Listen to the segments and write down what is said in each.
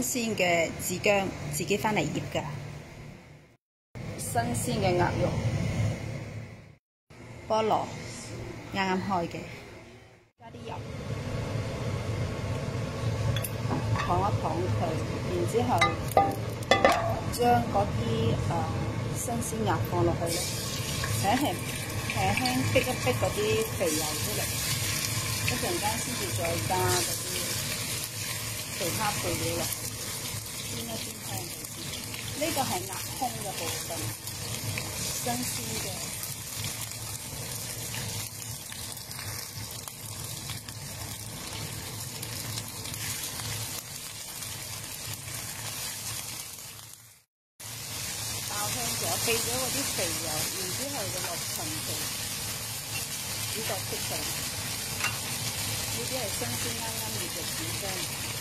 鮮嘅紫薑，自己翻嚟醃㗎。新鮮嘅鴨肉，菠蘿啱啱開嘅，加啲油，燙一燙佢，然之後將嗰啲新鮮鴨放落去咧，輕輕逼一逼嗰啲肥油出嚟，一陣間先至再加嗰啲其他配料落去，煎一煎香佢先。呢個係鴨胸嘅部分，新鮮嘅。爆香咗，避咗嗰啲肥油，然之後就落陳皮、煮角色上。呢啲係新鮮啱啱醃嘅紫薑。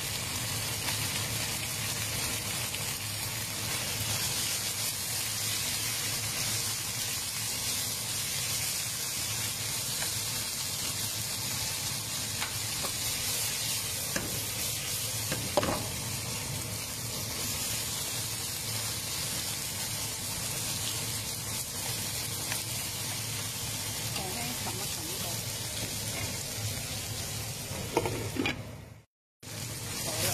冚一冚佢，好啦，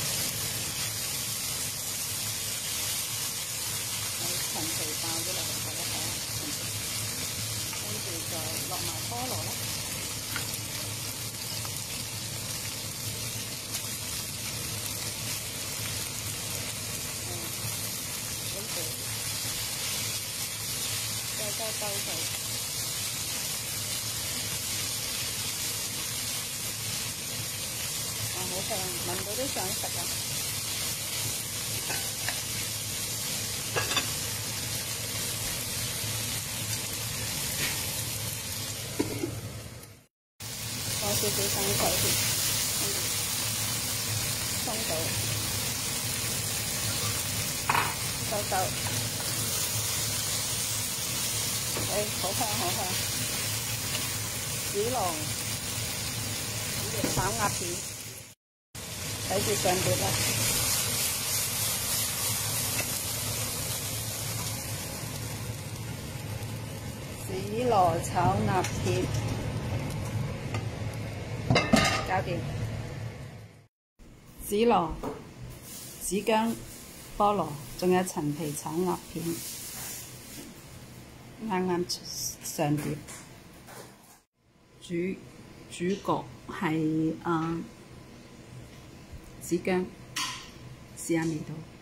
陳皮爆咗落去，睇一睇陳皮，跟住就落埋菠蘿啦，跟住再兜佢。好香，聞到都想食啊！放少少生水先，跟住收，好香好香！紫羅炒鴨片。睇住上碟啦！紫羅炒鴨片，搞掂。紫羅、紫薑、菠蘿，仲有陳皮炒鴨片，啱啱上碟。主角係紫薑，試下味道。